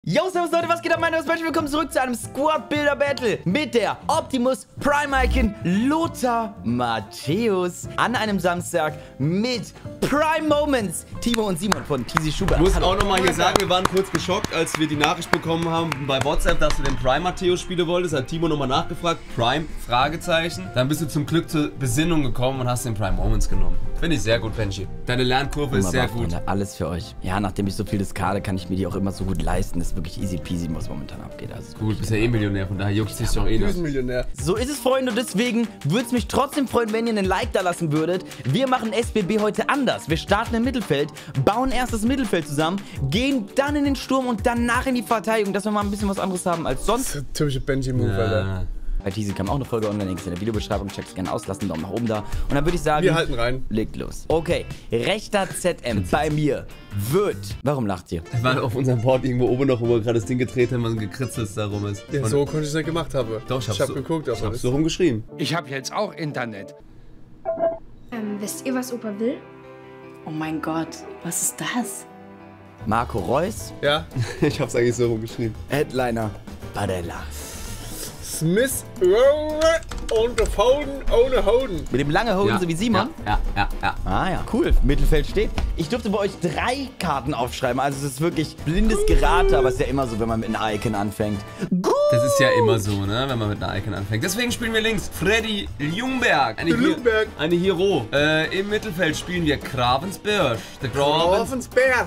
Yo, servus Leute, was geht ab, meine Leute? Willkommen zurück zu einem Squad-Builder-Battle mit der Optimus Prime Icon Lothar Matthäus an einem Samstag mit Prime Moments. Timo und Simon von TC Schubert. Ich muss auch nochmal hier sagen, wir waren kurz geschockt, als wir die Nachricht bekommen haben bei WhatsApp, dass du den Prime Matthäus spielen wolltest. Hat Timo nochmal nachgefragt, Prime, Fragezeichen. Dann bist du zum Glück zur Besinnung gekommen und hast den Prime Moments genommen. Finde ich sehr gut, Benji. Deine Lernkurve ist sehr gut. Freunde, alles für euch. Ja, nachdem ich so viel discarde, kann ich mir die auch immer so gut leisten. Das ist wirklich easy peasy, was momentan abgeht. Also gut, bist ja eh Millionär, von daher juckt es dich doch eh nicht. Millionär. So ist es, Freunde, und deswegen würde es mich trotzdem freuen, wenn ihr einen Like da lassen würdet. Wir machen SBB heute anders. Wir starten im Mittelfeld, bauen erst das Mittelfeld zusammen, gehen dann in den Sturm und danach in die Verteidigung, dass wir mal ein bisschen was anderes haben als sonst. Das ist ein typischer Benji-Move, Alter. Bei TC kam auch eine Folge online, links in der Videobeschreibung, checkt es gerne aus, lasst einen Daumen nach oben da. Und dann würde ich sagen, wir halten rein. Legt los. Okay, rechter ZM bei mir wird... Warum lacht ihr? Das war auf unserem Board irgendwo oben noch, wo wir gerade das Ding gedreht haben, was ein gekritzelt darum ist. Ja, so konnte ich es nicht gemacht haben. Doch, ich hab geguckt, aber ich hab's so rumgeschrieben. Ich habe jetzt auch Internet. Wisst ihr, was Opa will? Oh mein Gott, was ist das? Marco Reus. Ja. Ich hab's eigentlich so rumgeschrieben. Headliner Barella. Smith und der Foden ohne Hoden. Mit dem langen Hoden, so wie Simon? Ja. Ah ja, cool. Mittelfeld steht. Ich durfte bei euch 3 Karten aufschreiben. Also es ist wirklich blindes Gerate, aber es ist ja immer so, wenn man mit einem Icon anfängt. Gut. Das ist ja immer so, ne, wenn man mit einer Icon anfängt. Deswegen spielen wir links Freddy Ljungberg. Eine Hero. Im Mittelfeld spielen wir Gravensberg. Der Gravensberg.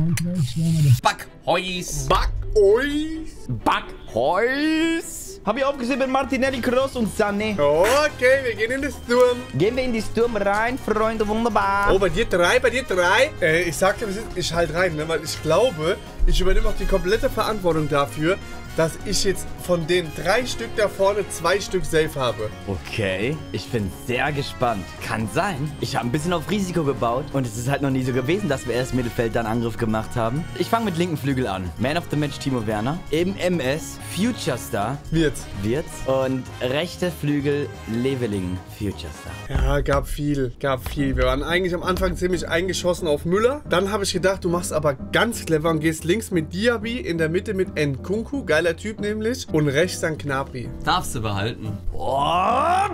Backheus. Backheus. Habe ich aufgeschrieben mit Martinelli, Kroos und Sané. Okay, wir gehen in den Sturm. Gehen wir in die Sturm rein, Freunde, wunderbar. Oh, bei dir 3. Ich sag dir, ich halt rein, ne, weil ich glaube, ich übernehme auch die komplette Verantwortung dafür, dass ich jetzt von den 3 Stück da vorne 2 Stück safe habe. Okay, ich bin sehr gespannt. Kann sein. Ich habe ein bisschen auf Risiko gebaut und es ist halt noch nie so gewesen, dass wir erst Mittelfeld dann Angriff gemacht haben. Ich fange mit linken Flügel an. Man of the Match Timo Werner. Im MS Future Star. Wirtz. Und rechter Flügel Leveling Future Star. Ja, gab viel. Wir waren eigentlich am Anfang ziemlich eingeschossen auf Müller. Dann habe ich gedacht, du machst aber ganz clever und gehst links mit Diaby, in der Mitte mit Nkunku, geiler Typ nämlich, und rechts dann Gnabry. Darfst du behalten. Oh,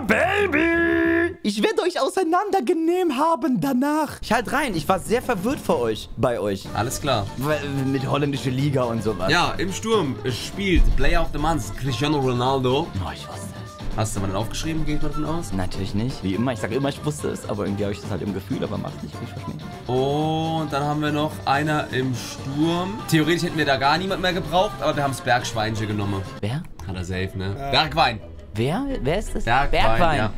Baby! Ich werde euch auseinandergenehm haben danach. Ich halt rein. Ich war sehr verwirrt bei euch. Alles klar. Mit holländischer Liga und sowas. Ja, im Sturm spielt Player of the Month Cristiano Ronaldo. Oh, ich wusste es. Hast du aber dann aufgeschrieben, gehe ich davon aus? Natürlich nicht. Wie immer. Ich sage immer, ich wusste es, aber irgendwie habe ich das halt im Gefühl, aber macht nicht. Ich verstehe nicht. Und dann haben wir noch einer im Sturm. Theoretisch hätten wir da gar niemand mehr gebraucht, aber wir haben das Bergschweinchen genommen. Wer? Hat er safe, ne? Bergwein. Wer? Wer ist das? Bergwein. Ja.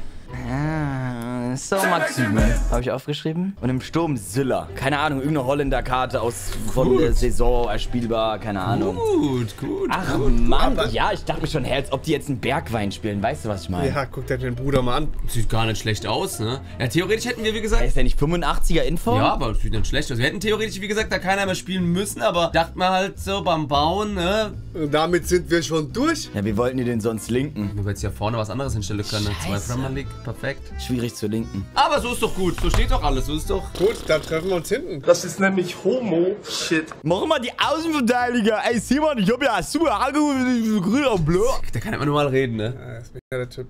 Ah, so Maxime. Habe ich aufgeschrieben. Und im Sturm Sylla. Keine Ahnung, irgendeine Holländer-Karte von der Saison erspielbar. Keine Ahnung. Gut. Ach Mann, ja, ich dachte mir schon, als ob die jetzt einen Bergwein spielen. Weißt du, was ich meine? Ja, guck dir den Bruder mal an. Sieht gar nicht schlecht aus, ne? Ja, theoretisch hätten wir, wie gesagt... Ist der nicht 85er Info? Ja, aber das sieht nicht schlecht aus. Wir hätten theoretisch, wie gesagt, da keiner mehr spielen müssen, aber dachten wir halt so beim Bauen, ne? Und damit sind wir schon durch. Ja, wie wollten die denn sonst linken? Wir jetzt ja vorne was anderes hinstellen können. Scheiße. 2 Premier League, perfekt. Schwierig zu linken. Aber so ist doch gut. So steht doch alles. So ist doch... Gut, dann treffen wir uns hinten. Das ist nämlich Homo-Shit. Mach mal die Außenverteidiger. Ey, Simon, ich hab ja super angerufen, grün und blau. Der kann immer nur mal reden, ne? Ja, das ist der Typ.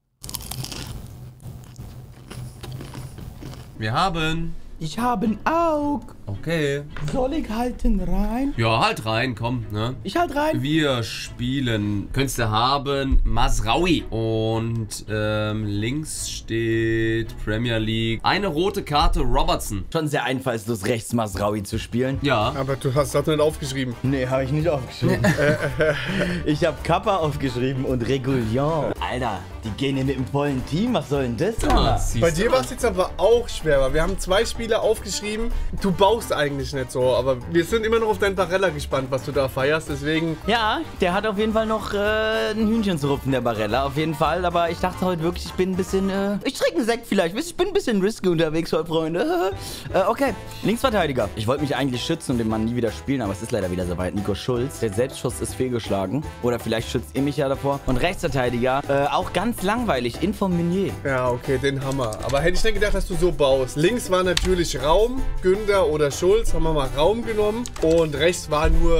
Wir haben... Ich habe ein Aug. Okay. Soll ich halten rein? Ja, halt rein, komm, ne? Ich halt rein. Wir spielen, könntest du haben, Mazraoui. Und links steht Premier League. Eine rote Karte, Robertson. Schon sehr einfallslos, rechts Mazraoui zu spielen. Ja. Aber du hast das nicht aufgeschrieben. Nee, habe ich nicht aufgeschrieben. Ich habe Kappa aufgeschrieben und Regulion. Alter, die gehen hier mit dem vollen Team. Was soll denn das, Alter? Bei dir war es jetzt aber auch schwer, weil wir haben 2 Spiele aufgeschrieben. Du baust eigentlich nicht so, aber wir sind immer noch auf deinen Barella gespannt, was du da feierst, deswegen... Ja, der hat auf jeden Fall noch ein Hühnchen zu rupfen, der Barella, auf jeden Fall. Aber ich dachte heute wirklich, ich bin ein bisschen, ich trinke einen Sekt vielleicht. Ich bin ein bisschen risky unterwegs heute, Freunde. Okay, Linksverteidiger. Ich wollte mich eigentlich schützen und den Mann nie wieder spielen, aber es ist leider wieder soweit. Nico Schulz, der Selbstschuss ist fehlgeschlagen. Oder vielleicht schützt ihr mich ja davor. Und Rechtsverteidiger, auch ganz langweilig, Inform Meunier. Ja, okay, den Hammer. Aber hätte ich nicht gedacht, dass du so baust. Links war natürlich Raum, Günther oder Schulz, haben wir mal Raum genommen. Und rechts war nur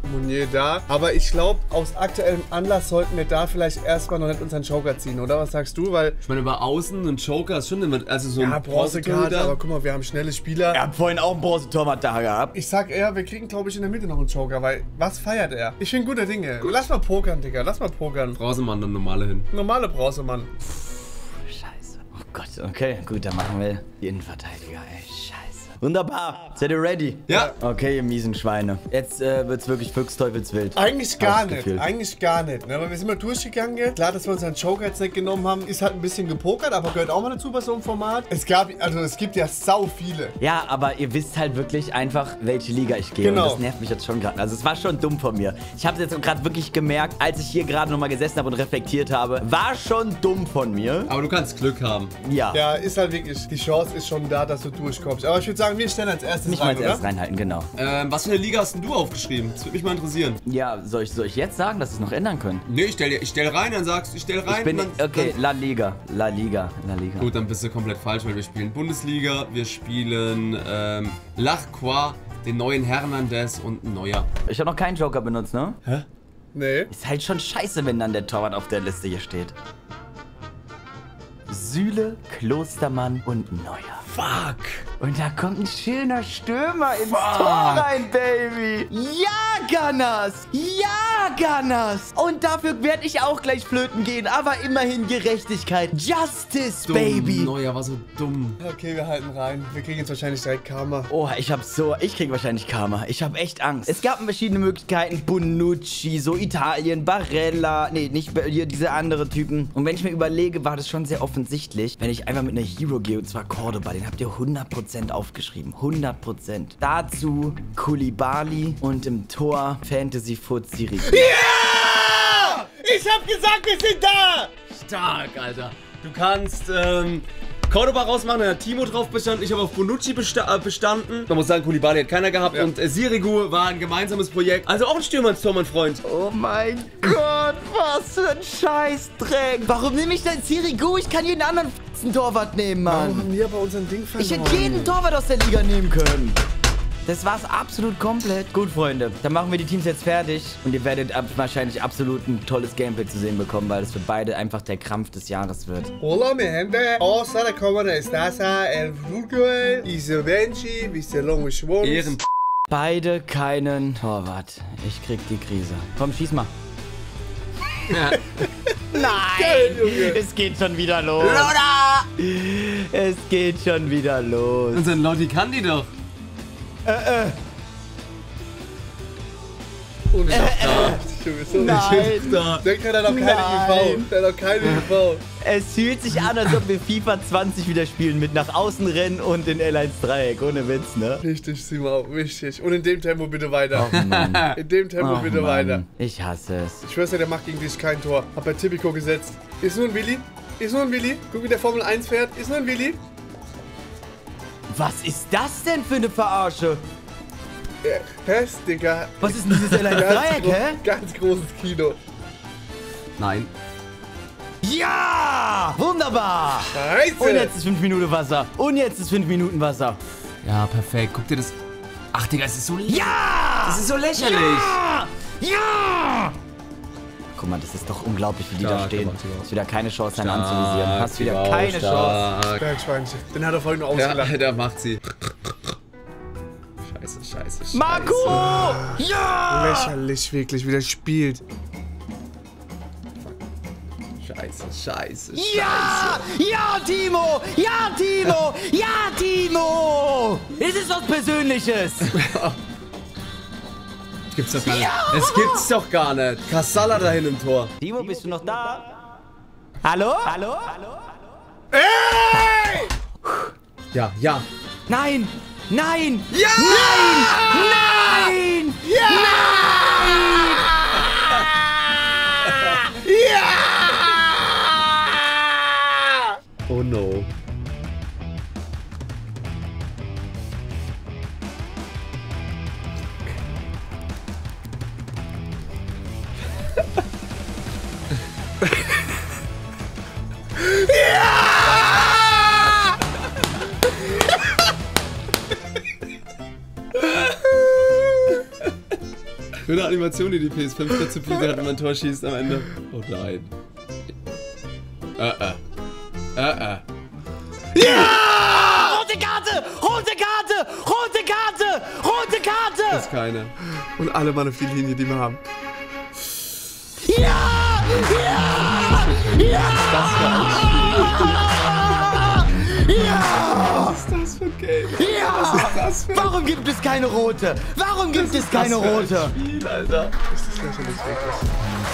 Mounier da. Aber ich glaube, aus aktuellem Anlass sollten wir da vielleicht erstmal noch nicht unseren Joker ziehen, oder? Was sagst du? Weil Ich meine, über außen ein Joker ist schon immer, also so ja, ein Bronzekarte, aber guck mal, wir haben schnelle Spieler. Er hat vorhin auch einen Bronzetorwart da gehabt. Ich sag eher, wir kriegen, glaube ich, in der Mitte noch einen Joker, weil was feiert er? Ich bin guter Dinge. Lass mal pokern, Digga. Lass mal pokern. Bronzemann, dann normale hin. Normale Bronzemann. Scheiße. Oh Gott, okay, gut, dann machen wir die Innenverteidiger, ey. Scheiße. Wunderbar. Seid ihr ready? Ja. Okay, ihr miesen Schweine. Jetzt wird's wirklich fuchsteufelswild. Eigentlich gar Hab ich das nicht. Gefühl. Eigentlich gar nicht. Ne? Weil wir sind mal durchgegangen jetzt. Klar, dass wir unseren Joker jetzt nicht genommen haben, ist halt ein bisschen gepokert, aber gehört auch mal dazu bei so einem Format. Es gibt ja sau viele. Ja, aber ihr wisst halt wirklich einfach, welche Liga ich gehe. Genau. Und das nervt mich jetzt schon gerade. Also es war schon dumm von mir. Ich habe es jetzt gerade wirklich gemerkt, als ich hier gerade nochmal gesessen habe und reflektiert habe. War schon dumm von mir. Aber du kannst Glück haben. Ja. Ja, ist halt wirklich, die Chance ist schon da, dass du durchkommst. Aber ich würde sagen, wir stellen als erstes Nicht mal rein, als oder? erstes reinhalten, genau. Was für eine Liga hast denn du aufgeschrieben? Das würde mich mal interessieren. Ja, soll ich jetzt sagen, dass sie es noch ändern können? Nee, ich stell rein, dann sagst du, ich stell rein. Ich bin, und dann, okay, Dann, La Liga. gut, dann bist du komplett falsch, weil wir spielen Bundesliga, wir spielen Lacroix, den neuen Hernandez und ein neuer. Ich habe noch keinen Joker benutzt, ne? Nee. Ist halt schon scheiße, wenn dann der Torwart auf der Liste hier steht. Süle, Klostermann und Neuer. Fuck! Und da kommt ein schöner Stürmer ins Tor rein, Baby. Ja, Gunners. Ja, Gunners. Und dafür werde ich auch gleich flöten gehen. Aber immerhin Gerechtigkeit. Justice, Baby. Neuer war so dumm. Okay, wir halten rein. Wir kriegen jetzt wahrscheinlich direkt Karma. Oh, ich krieg wahrscheinlich Karma. Ich habe echt Angst. Es gab verschiedene Möglichkeiten. Bonucci, so Italien, Barella. Nee, nicht hier, diese andere Typen. Und wenn ich mir überlege, war das schon sehr offensichtlich, wenn ich einfach mit einer Hero gehe, und zwar Cordoba. Den habt ihr 100% aufgeschrieben. 100%. Dazu Koulibaly und im Tor Fantasy Foot Siri. Ja! Ich hab gesagt, wir sind da! Stark, Alter. Du kannst Cordoba rausmachen, da hat Timo drauf bestanden. Ich habe auf Bonucci bestanden. Man muss sagen, Koulibaly hat keiner gehabt. Ja. Und Sirigu war ein gemeinsames Projekt. Also auch ein Stürmer ins Tor, mein Freund. Oh mein Gott, was für ein Scheißdreck. Warum nehme ich denn Sirigu? Ich kann jeden anderen Torwart nehmen, Warum Mann. haben wir aber unseren Ding verloren? Ich hätte jeden Torwart aus der Liga nehmen können. Das war's absolut komplett. Gut, Freunde, dann machen wir die Teams jetzt fertig. Und ihr werdet wahrscheinlich absolut ein tolles Gameplay zu sehen bekommen, weil es für beide einfach der Krampf des Jahres wird. Hola, mi gente. Osa la cámara estasa, el Fútbol, Ise Benji, Viste Longo Schwung. Ehren. Beide keinen Torwart. Ich krieg die Krise. Komm, schieß mal. Nein! Geil, Junge. Es geht schon wieder los. Es geht schon wieder los. Unser Lotti kann die doch. Und Junge, so Nein. Der hat noch keine Nein. UV. Der hat noch keine UV. Es fühlt sich an, als ob wir FIFA 20 wieder spielen mit nach außen rennen und in L1-Dreieck. Ohne Witz, ne? Richtig, Simon, richtig. Und in dem Tempo bitte weiter. Oh Mann. In dem Tempo Oh, bitte Mann. weiter. Ich hasse es. Ich schwör's dir, der macht gegen dich kein Tor. Hab bei Tipico gesetzt. Ist nur ein Willi. Ist nur ein Willi. Guck, wie der Formel 1 fährt. Ist nur ein Willi. Was ist das denn für eine Verarsche? Hä, Digga. Was ist denn dieses L1-Dreieck, hä? Ganz großes Kino. Nein. Ja! Wunderbar! Scheiße. Und jetzt ist 5 Minuten Wasser. Und jetzt ist 5 Minuten Wasser. Ja, perfekt. Guck dir das. Ach, Digga, es ist so lächerlich. Ja! Das ist so lächerlich. Ja! Ja! Guck mal, das ist doch unglaublich, wie die da Stark stehen. gemacht, Timo. Hast wieder keine Chance, einen anzuvisieren. Hast wieder Timo, keine Chance. stark. Bergschweinchen. Den hat er vorhin nur Ja, ausgelacht. da macht sie. Scheiße. Marco! Ja! Lächerlich, wirklich, wie der spielt. Scheiße. Ja! Ja, Timo! Ja, Timo! Ja, Timo! Es ist was Persönliches! Gibt's doch gar nicht. Das gibt's doch gar nicht. Kassala dahin im Tor. Timo, bist du noch da? Hallo? Hallo? Ey! Ja. Nein! Nein! Ja! Nein! Ja! Ja! Oh no. Schöne Animation, die PS5 dazu bietet, hat, wenn man ein Tor schießt am Ende. Oh nein. Ja! Rote Karte! Rote Karte! Rote Karte! Rote Karte! Das ist keine. Und alle Mann auf die Linie, die wir haben. Ja! Ja! Ja! Ja! Was ist das für ein Game? Ja! Was ist das für Warum gibt es keine rote? Warum gibt es keine rote? ein Spiel, Alter? Das ist lächerlich, wirklich.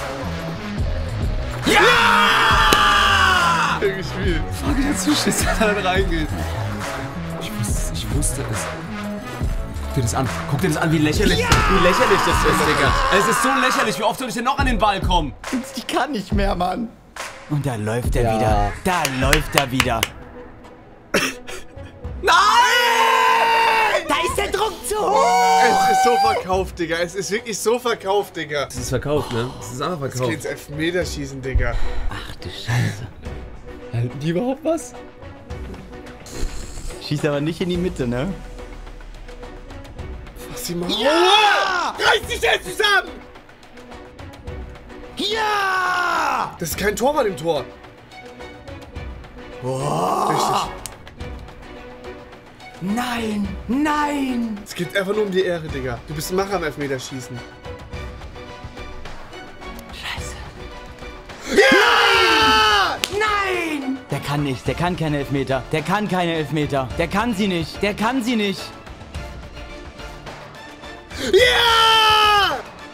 Ja! Gespielt. Frage dazu, schießt er dann reingeht. Ich wusste es. Guck dir das an. Guck dir das an, wie lächerlich das ist, Digga. Es ist so lächerlich. Wie oft soll ich denn noch an den Ball kommen? Ich kann nicht mehr, Mann. Und da läuft er wieder. Da läuft er wieder. Nein! Da ist der Druck zu hoch. Es ist so verkauft, Digga. Es ist wirklich so verkauft, Digga. Das ist verkauft, ne? Das ist einfach Jetzt verkauft. geht's Elfmeterschießen, Digga. Ach du Scheiße. Halten die überhaupt was? Schießt aber nicht in die Mitte, ne? Was sie machen? Ja! Reiß dich jetzt zusammen! Ja! Das ist kein Torwart im Tor. Richtig. Nein! Nein! Es geht einfach nur um die Ehre, Digga. Du bist ein Macher am Elfmeterschießen. Scheiße. Ja! Nein! Der kann nicht. Der kann keine Elfmeter. Der kann keine Elfmeter. Der kann sie nicht. Der kann sie nicht. Ja!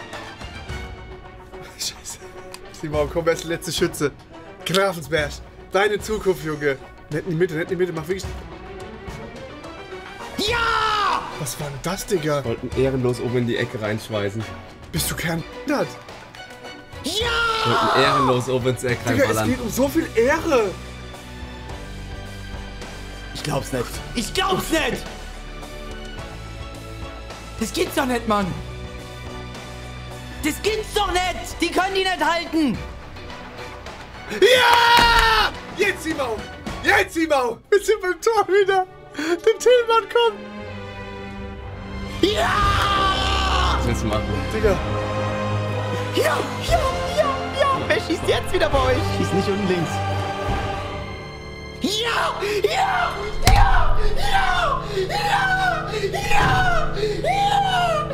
Scheiße. Simon, komm, wer ist der letzte Schütze? Grafensberg. Deine Zukunft, Junge. Nicht in die Mitte, nicht in die Mitte. Mach wirklich... Ja! Was war denn das, Digga? Wollten ehrenlos oben in die Ecke reinschmeißen. Bist du kein Ja! Wollten ehrenlos oben ins Eck Digga, es reinballern. geht um so viel Ehre. Ich glaub's nicht. Ich glaub's nicht! Das gibt's doch nicht, Mann! Das gibt's doch nicht! Die können die nicht halten! Ja! Jetzt, Simon! Jetzt, Simon! Wir sind beim Tor wieder. Der Tillmann kommt. Ja! Was willst du machen? Digga. Ja! Ja! Ja! Ja! Wer schießt jetzt wieder bei euch? Schießt nicht unten links. Ja! Ja! Ja! Ja! Ja! Ja! Ja!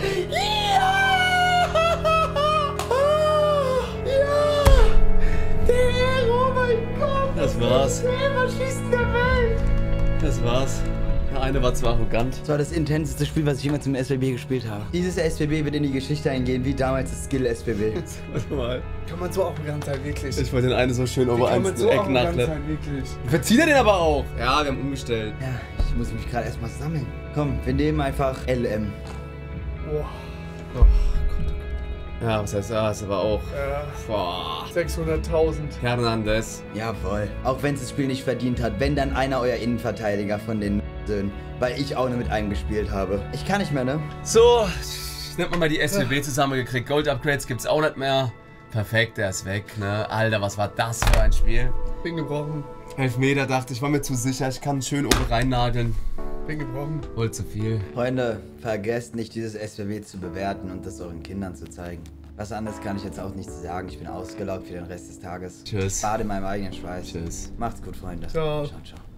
Ja! Ja! Der, oh mein Gott! Das war's. Der schießt in der Welt! Das war's. Der eine war zu arrogant. Das war das intenseste Spiel, was ich jemals im SWB gespielt habe. Dieses SWB wird in die Geschichte eingehen, wie damals das Skill-SWB. Warte mal. Kann man so arrogant sein, wirklich? Ich wollte den einen so schön Wie over kann eins man ins so Eck arrogant nachle. sein, wirklich? Verzieht er den aber auch? Ja, wir haben umgestellt. Ja, ich muss mich gerade erstmal sammeln. Komm, wir nehmen einfach LM. Boah. Ja, was heißt das? Aber auch. Ja. Boah. 600.000. Hernandez. Jawohl. Auch wenn es das Spiel nicht verdient hat, wenn dann einer euer Innenverteidiger von den Söhnen, weil ich auch nur mit einem gespielt habe. Ich kann nicht mehr, ne? So, nimmt man mal die SWB zusammengekriegt. Gold-Upgrades gibt's auch nicht mehr. Perfekt, der ist weg, ne? Alter, was war das für ein Spiel? Bin gebrochen. Elfmeter, dachte ich, war mir zu sicher. Ich kann schön oben reinnageln. Bin gebrochen. Wohl zu viel. Freunde, vergesst nicht, dieses SWB zu bewerten und das euren Kindern zu zeigen. Was anderes kann ich jetzt auch nicht sagen. Ich bin ausgelaugt für den Rest des Tages. Tschüss. Bade in meinem eigenen Schweiß. Tschüss. Macht's gut, Freunde. Ciao. Ciao, ciao.